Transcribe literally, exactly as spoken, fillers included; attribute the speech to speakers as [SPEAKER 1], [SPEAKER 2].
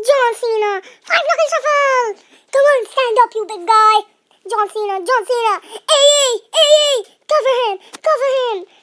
[SPEAKER 1] John Cena. Five knuckle shuffle. Come on, stand up, you big guy. John Cena, John Cena. Hey, hey, hey, hey. Cover him, cover him.